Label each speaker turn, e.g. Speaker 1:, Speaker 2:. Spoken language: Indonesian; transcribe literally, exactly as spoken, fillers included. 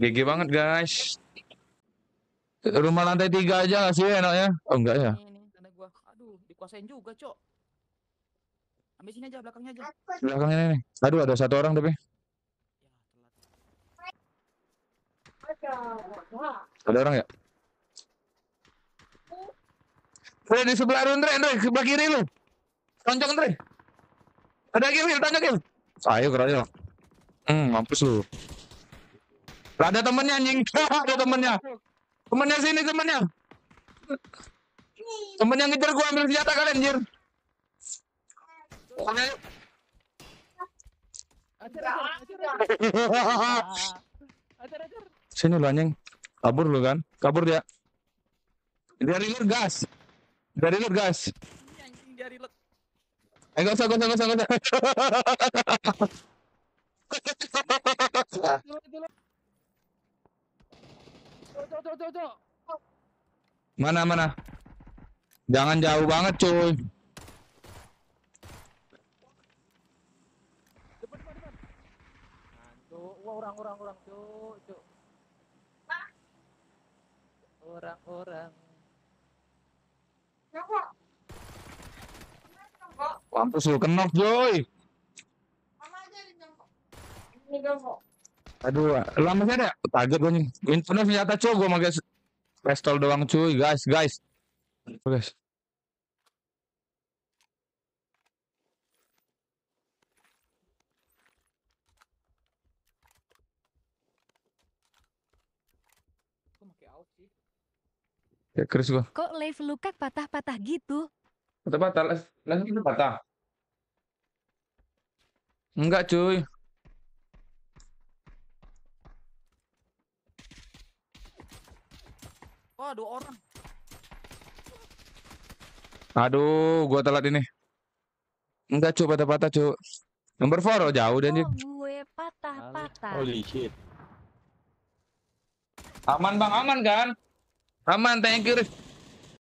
Speaker 1: G G banget guys. Rumah lantai tiga aja nggak sih enaknya? Oh enggak ya?
Speaker 2: Ini nih tanda gua. Aduh, dikuasain juga, Cok. Ambil sini aja, belakangnya aja.
Speaker 1: Belakangnya nih. Aduh ada satu orang tapi.
Speaker 2: Ya, telat.
Speaker 1: Ada orang ya? Andre di sebelah lu, Andre, Andre, sebelah kiri lu. Tonjok, Andre. Ada lagi, Wil, tonjok, Wil. Ayo, kerja. Hmm, mampus lu. Ada temennya, anjing. Ada temennya. Temennya sini, temennya. Temennya ngejar gua, ambil senjata kalian, anjir. Ayo.
Speaker 2: Ajar, ajar, ajar. Ajar, ajar.
Speaker 1: Sini lu, anjing. Kabur lu kan? Kabur dia. Dia reload gas. Dia reload gas.
Speaker 2: Ini anjing dia reload.
Speaker 1: Eh, gak usah, gak usah, gak usah, gak usah.
Speaker 2: Cok, cok, cok, cok.
Speaker 1: Mana, mana? Jangan jauh banget, cuy.
Speaker 2: Depan, depan, depan. Nah, cok. Wah, orang, orang, orang, cok, cok. Orang-orang.
Speaker 1: Mampus lu, kenok, Joy. Aduh, lama sih ada. Kaget gue nih. Ini penuh senjata, cuy. Gue pakai pistol doang, cuy. Guys, guys. Guys.
Speaker 2: Kok pakai out sih?
Speaker 1: Ya, Chris gua.
Speaker 3: Kok live Luka patah-patah gitu?
Speaker 1: Patah-patah, les, les itu patah. Enggak, cuy.
Speaker 2: Oh, dua orang.
Speaker 1: Aduh, gua telat ini. Enggak, cuy, patah-patah, cuy. Nomor four, oh, jauh dan
Speaker 3: Kok gue patah-patah?
Speaker 4: Holy shit.
Speaker 1: Aman, Bang, aman kan? Aman, thank you, Chris.